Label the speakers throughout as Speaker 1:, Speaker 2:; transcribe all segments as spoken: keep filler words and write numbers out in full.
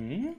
Speaker 1: 嗯，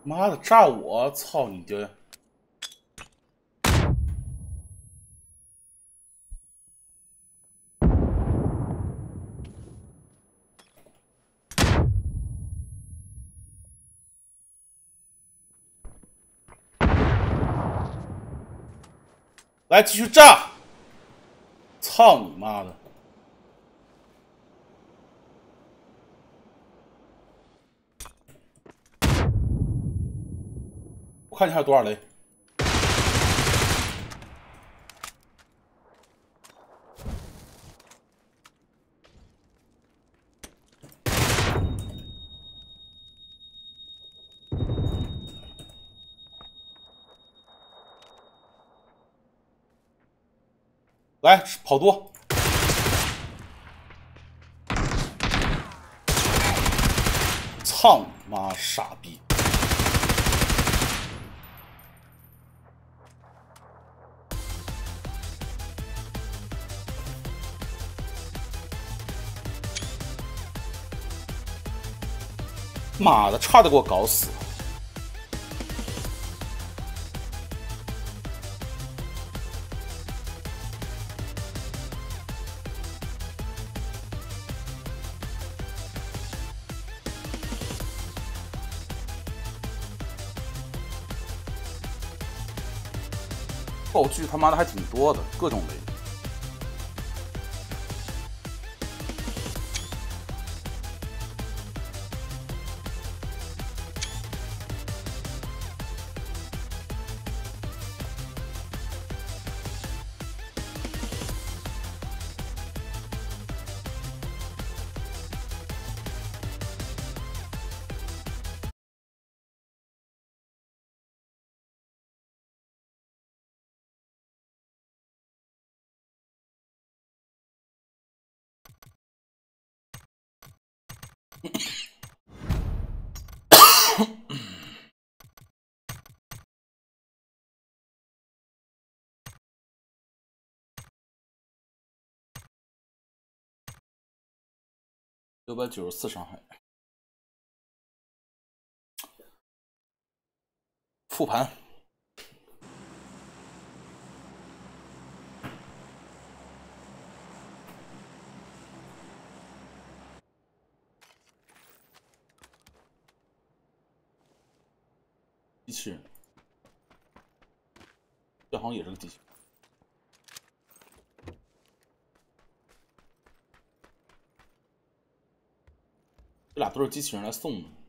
Speaker 1: 妈的，炸我！操你爹！来，继续炸！操你妈的！我看你还有多少雷。来，跑多！操你妈，傻逼！妈的，差点给我搞死！道具他妈的还挺多的，各种雷。六百九十四伤害。复盘。机器人，这好像也是个机器人。这俩都是机器人来送的。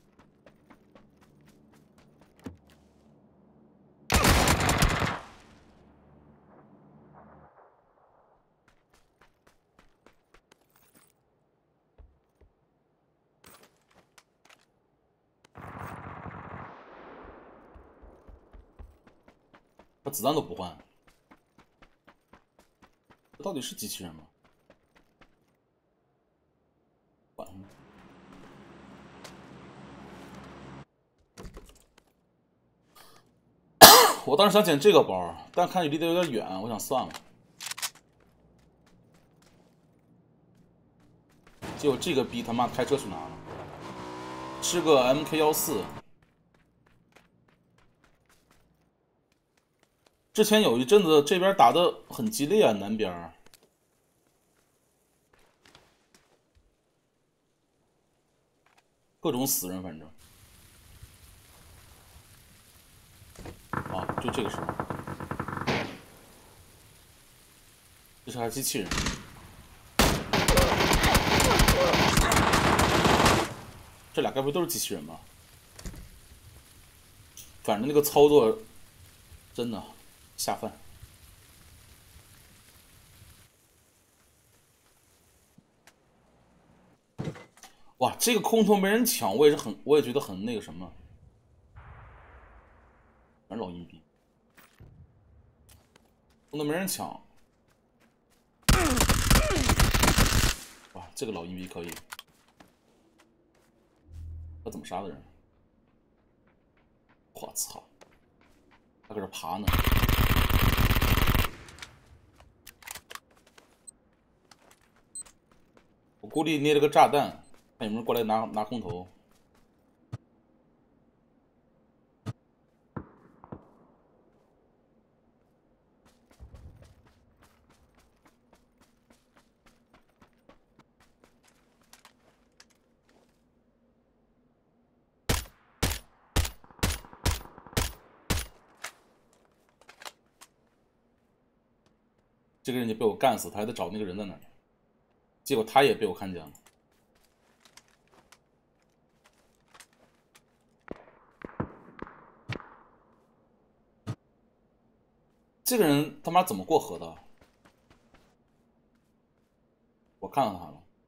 Speaker 1: 他子弹都不换，这到底是机器人吗？管他呢。我当时想捡这个包，但看离得有点远，我想算了。结果这个逼他妈开车去拿了，是个 M K 十四。之前有一阵子这边打的很激烈啊，南边各种死人，反正啊，就这个时候，这是台机器人。这俩该不会都是机器人吧？反正那个操作真的下饭。哇，这个空投没人抢，我也是很，我也觉得很那个什么，全老阴逼，空投没人抢。哇，这个老阴逼可以。他怎么杀的人？我操！他搁这爬呢。我孤立捏了个炸弹，看有没有人过来拿拿空投。 这个人就被我干死，他还得找那个人在哪儿，结果他也被我看见了。这个人他妈怎么过河的？我看到他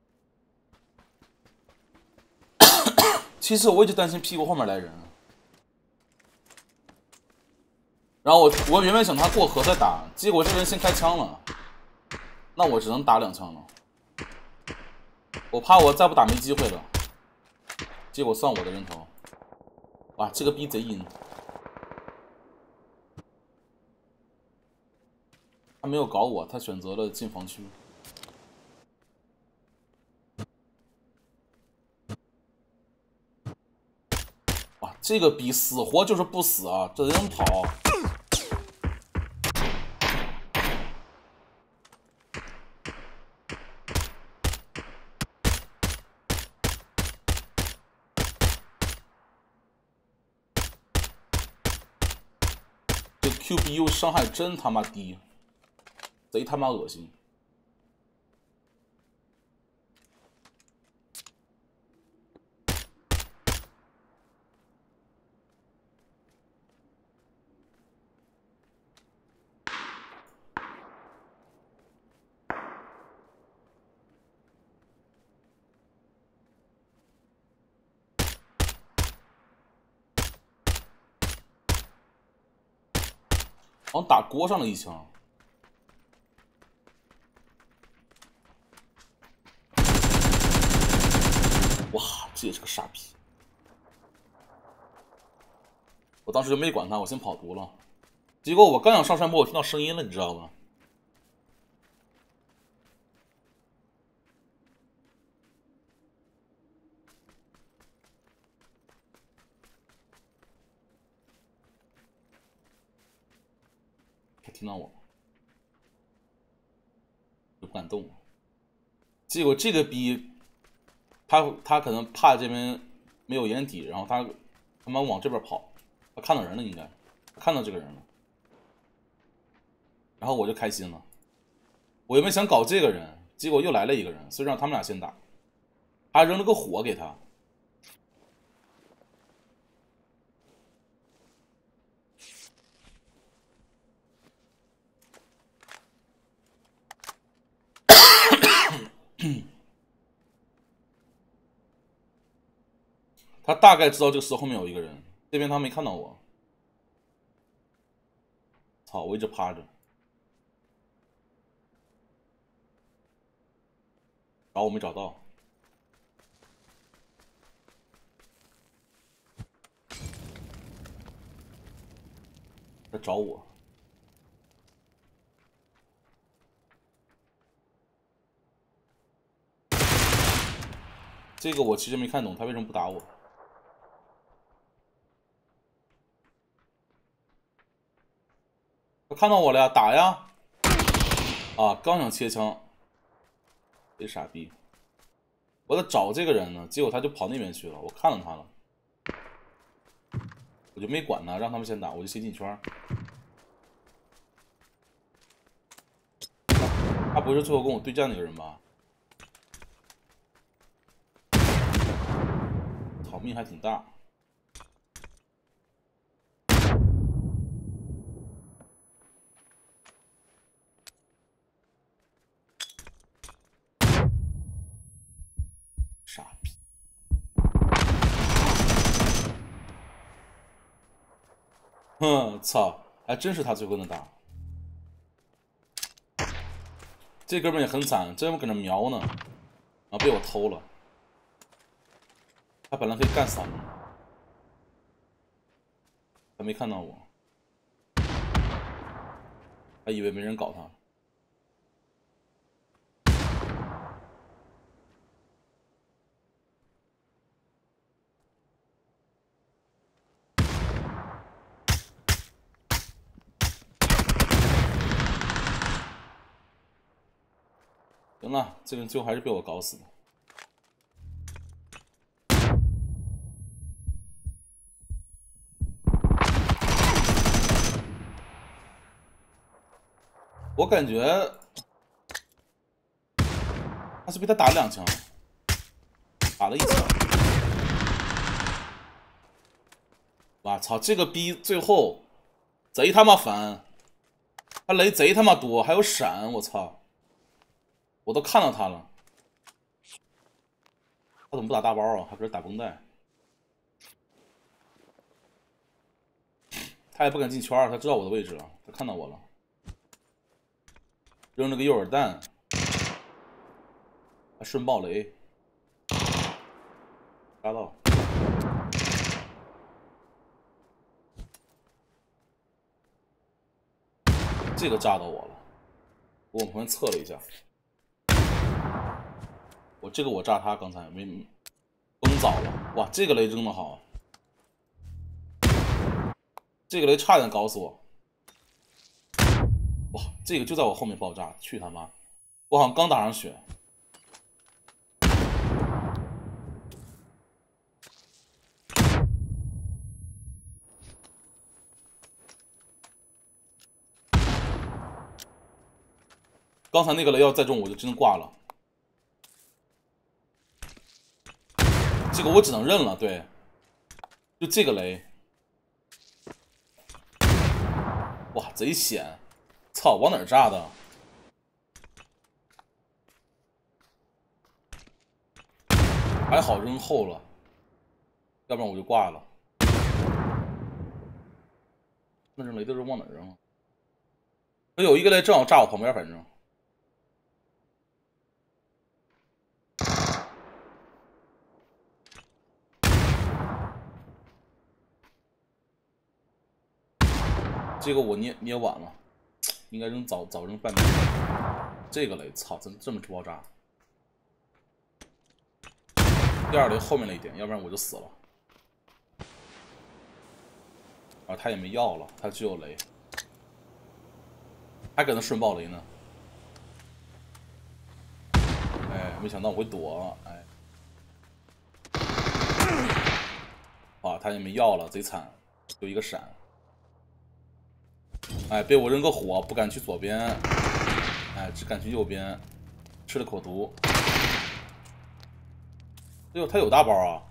Speaker 1: 了。其实我一直担心屁股后面来人，然后我我原本想他过河再打，结果这个人先开枪了，那我只能打两枪了。我怕我再不打没机会了，结果算我的人头。哇，这个逼贼阴，他没有搞我，他选择了进防区。哇，这个逼死活就是不死啊，这人跑。这 Q B U 伤害真他妈低，贼他妈恶心。好像打锅上了一枪。哇，这也是个傻逼！我当时就没管他，我先跑图了。结果我刚想上山坡，我听到声音了，你知道吧？他听到我，就不敢动了。结果这个逼，他他可能怕这边没有掩体，然后他他妈往这边跑，他看到人了，应该看到这个人了。然后我就开心了，我原本想搞这个人，结果又来了一个人，所以让他们俩先打。他扔了个火给他。他大概知道这个石后面有一个人，这边他没看到我。操！我一直趴着，找我没找到。他找我。这个我其实没看懂，他为什么不打我？他看到我了呀，打呀！啊，刚想切枪，这傻逼！我在找这个人呢，结果他就跑那边去了，我看到他了，我就没管他，让他们先打，我就先进圈。他不是最后跟我对战那个人吧？操，命还挺大。傻逼！哼，操，还真是他最后能打。这哥们也很惨，这哥们搁那瞄呢，然后被我偷了。他本来可以干死他们，他没看到我，还以为没人搞他。行了，这个人最后还是被我搞死的。我感觉是被他打了两枪，打了一枪。我操，这个逼最后贼他妈烦，他雷贼他妈多，还有闪，我操！我都看到他了，他怎么不打大包啊？还搁这打绷带？他也不敢进圈，他知道我的位置了，他看到我了，扔了个诱饵弹，还顺爆雷，扎到。这个炸到我了，我往旁边侧了一下。我这个我炸他，刚才没崩早了。哇，这个雷扔的好，这个雷差点搞死我。哇，这个就在我后面爆炸，去他妈！我好像刚打上血。刚才那个雷要再中，我就真的挂了。这个我只能认了，对，就这个雷，哇，贼险！操，往哪儿炸的？还好扔后了，要不然我就挂了。那扔雷都是往哪儿扔啊？有一个雷正好炸我旁边，反正。这个我捏捏晚了，应该扔早早扔半秒。这个雷，操，怎么这么爆炸？第二雷后面了一点，要不然我就死了。啊，他也没药了，他只有雷，还搁那顺爆雷呢。哎，没想到我会躲，哎，啊，他也没药了，贼惨，有一个闪。哎，被我扔个火，不敢去左边，哎，只敢去右边，吃了口毒。哎呦，他有大包啊！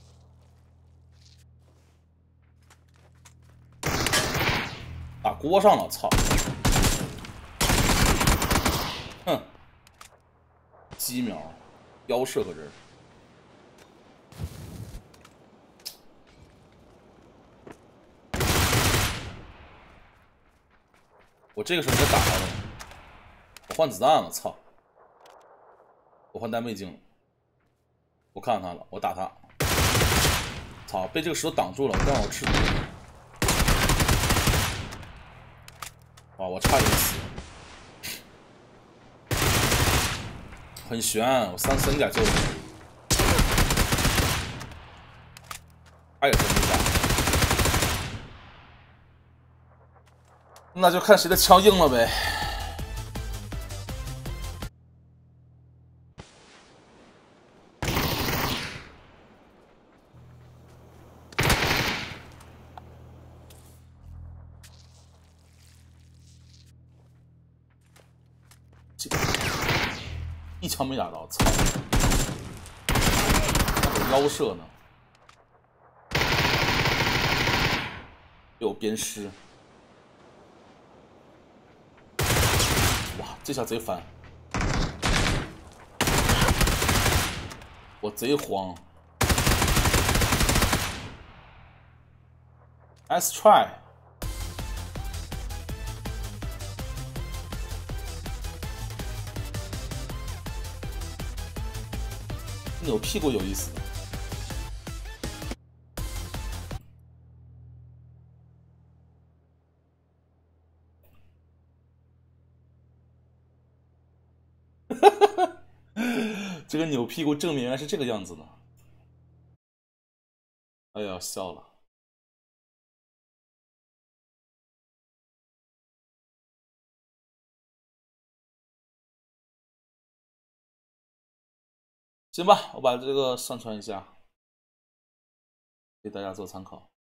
Speaker 1: 打锅上了，操！哼，鸡苗，腰射个人。我这个时候应该打他了，我换子弹了，操！我换单倍镜了，我看到他了，我打他，操！被这个石头挡住了，让我吃毒。哇，我差点死，很悬，我三三甲救了你，他也是没打，那就看谁的枪硬了呗。这一枪没打到，操！那腰射呢？有鞭尸！哇，这下贼烦，我贼慌。Let's try。扭屁股有意思。这个扭屁股正面原来是这个样子的。哎呀，笑了。行吧，我把这个上传一下，给大家做参考。